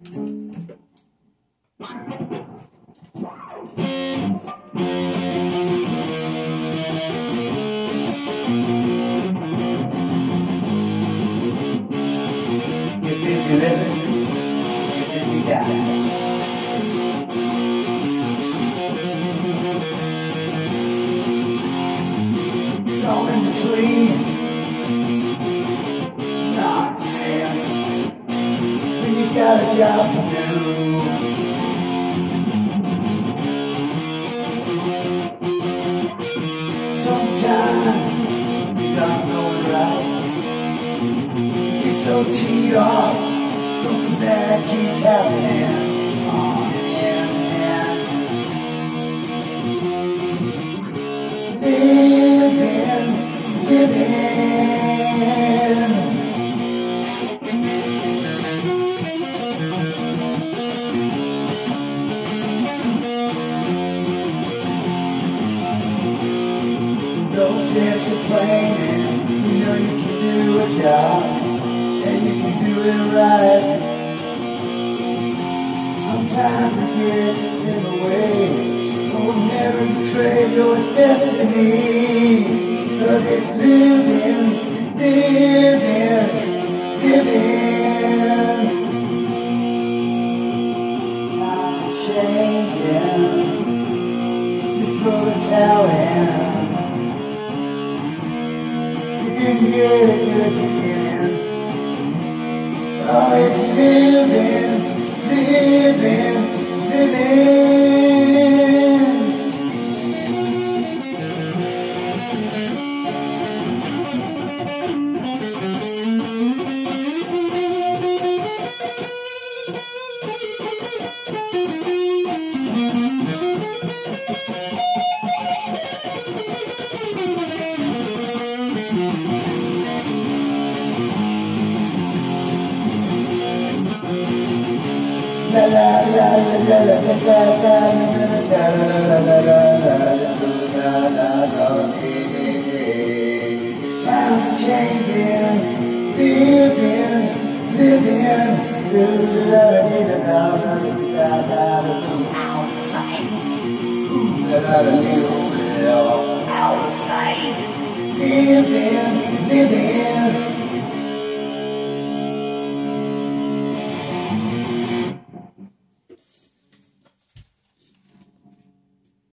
Get busy living, get busy dying. It's all in between. Nonsense. When you got a job to do. Sometimes things aren't going right. It's so teed off. Something bad keeps happening. On and in and living. No sense complaining. You know you can do a job, and you can do it right. Sometimes we get in the way. Oh, never betray your destiny. 'Cause it's living. Times are changing. You throw the towel in. You didn't get a good beginning. Oh, it's living. La la la la la la la la la. Times are changing, living. Outside, outside, living.